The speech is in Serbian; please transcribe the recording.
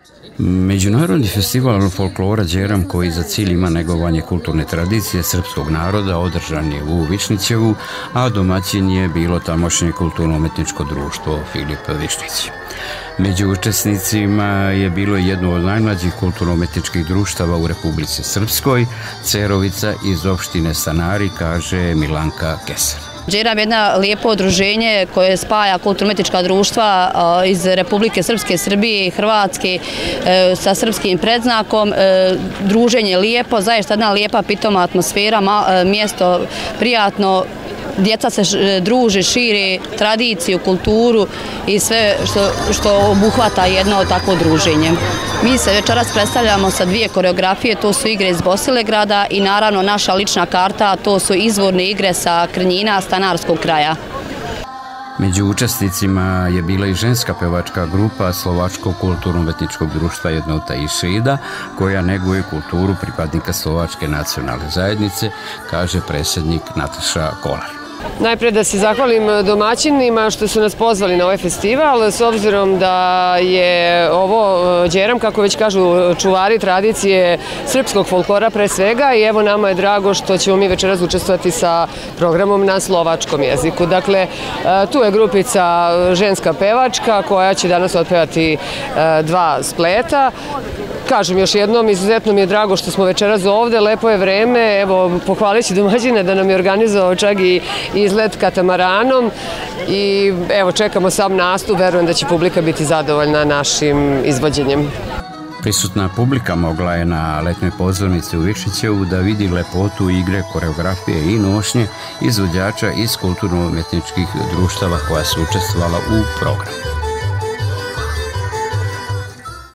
Međunarodni festival folklora Đeram, koji za cilj ima negovanje kulturne tradicije srpskog naroda, održan je u Višnjićevu, a domaćin je bilo tamošnje kulturno-umetničko društvo Filip Višnjić. Među učesnicima je bilo jedno od najmlađih kulturno-umetničkih društava u Republici Srpskoj, Cerovica iz opštine Stanari, kaže Milanka Kesar. Đeram je jedno lijepo udruženje koje spaja kulturno-umetnička društva iz Republike Srpske, Srbije i Hrvatske sa srpskim predznakom. Druženje je lijepo, zaista jedna lijepa pitoma atmosfera, mjesto prijatno. Djeca se druže, šire tradiciju, kulturu i sve što obuhvata jedno takvo druženje. Mi se večeras predstavljamo sa dvije koreografije, to su igre iz Bosilegrada i naravno naša lična karta, to su izvorne igre sa Krnjina, Stanarskog kraja. Među učesnicima je bila i ženska pevačka grupa Slovačkog kulturno-umetničkog društva Jednota i Šida, koja neguje kulturu pripadnika Slovačke nacionalne zajednice, kaže predsjednik Nataša Kolar. Najprije da se zahvalim domaćinima što su nas pozvali na ovaj festival, s obzirom da je ovo Đeram, kako već kažu čuvari tradicije srpskog folklora pre svega, i evo nama je drago što ćemo mi večeras učestvovati sa programom na slovačkom jeziku. Dakle, tu je grupica ženska pevačka koja će danas otpevati dva spleta. Kažem još jednom, izuzetno mi je drago što smo večeras ovde, lepo je vreme, evo pohvalit ću domaćine da nam je organizovao čak i izlet katamaranom i evo čekamo sam nastup, verujem da će publika biti zadovoljna našim izvođenjem. Prisutna publika mogla je na letnoj pozornici u Višnjićevu da vidi lepotu igre, koreografije i nošnje izvođača iz kulturno-umetničkih društava koja su učestvovala u programu.